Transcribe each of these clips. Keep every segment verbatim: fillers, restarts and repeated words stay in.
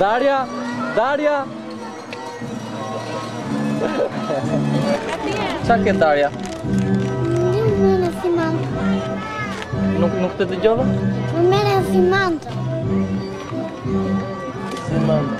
Daria, Daria. Çka ke Daria? Nuk merre si manto. Nuk nuk të dëgjova? Nuk merre si manto. Si manto.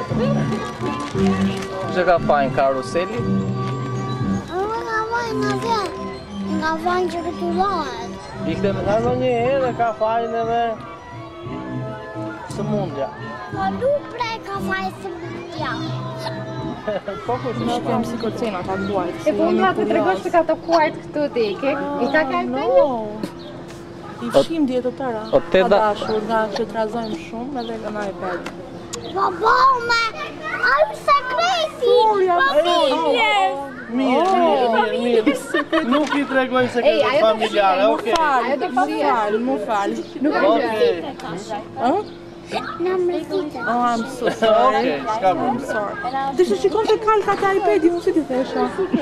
Që ka fajn karuseli? Unë nga vajnë nga vje. Nga vajnë që rëtullohet. Ikte me thano një herë ka fajn edhe sëmundja. Po nuk prej ka fajnë sëmundja. Po ku të Nuk jam si kërcena ka kuajt. E po nga të tregosh të ka të kuajt këtu ti, ke? I ka ka No. I fshim djetë të tëra. O te Pa da... dashur nga që të razojmë shumë edhe nga iPad. Po bo me, ai sekreti, familje. Mirë, mirë, mirë, mirë. Nuk i tregoj sekretet familjare, okej. Ajo do pa fal, mu fal. Nuk e Okej. Ëh? Në mrezitë. Oh, I'm so sorry. Okej, s'ka I'm problem. sorry. Dhe që shikon të kalka të iPad-i, mu si ti thesha.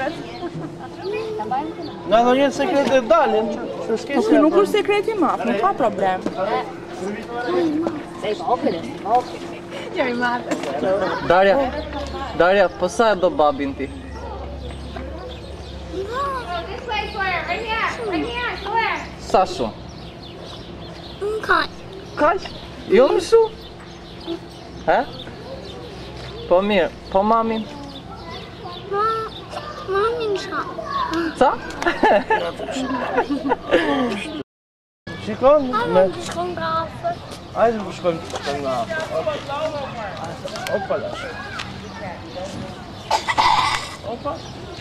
Nga do jetë sekretet dalin, se s'ke Po nuk është sekreti maf, nuk ka problem. Daria, Daria, po sa e do babin ti? Sa shumë? Në kaj. Kaq? Jo më shumë? He? Po mirë, po mamin? Ma, mamin qa. Ca? Shikon? Mamin të shkon nga afër. Ajde më shkojmë të shkojmë nga afër. Opa lash. Opa.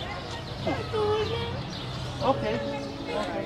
Okej. Okej.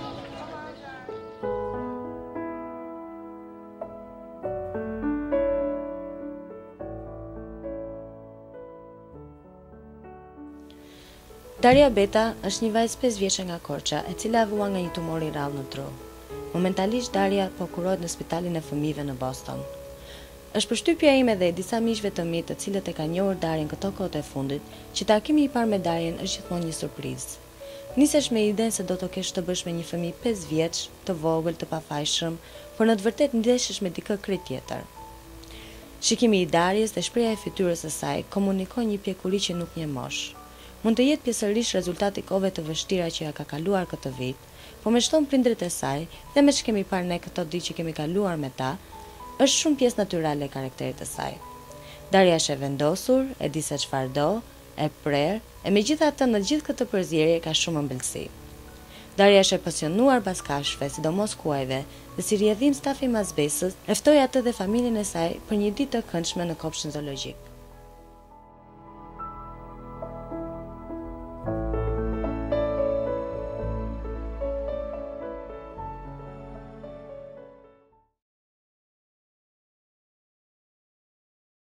Daria Beta është një vajzë pesë vjeçë nga Korça, e cila vua nga një tumor i rrallë në tru. Momentalisht Daria po kurohet në spitalin e fëmijëve në Boston. Është përshtypja ime dhe e disa miqve të mi të cilët e kanë njohur Darjen këto kohët e fundit, që takimi i parë me Darjen është gjithmonë një surprizë. Nisesh me idenë se do të kesh të bësh me një fëmijë pesë vjeç, të vogël, të pafajshëm, por në të vërtetë ndeshesh me dikë krejt tjetër. Shikimi i Darjes dhe shpreha e fytyrës së saj komunikon një pjekuri që nuk një mosh. Mund të jetë pjesërisht rezultati i kohëve të vështira që ja ka kaluar këtë vit, po me shton prindrit e saj dhe me që kemi parë ne këto ditë që kemi kaluar me ta, është shumë pjesë natyrale e karakterit të saj. Daria është e vendosur, e di se çfarë do, e prerë, e megjithatë në gjithë këtë përzierje ka shumë ëmbëlsi. Daria është e pasionuar baskashve, sidomos kuajve, dhe si rrjedhim stafi i mazbesës, e ftoi atë dhe familjen e saj për një ditë të këndshme në kopshtin zoologjik.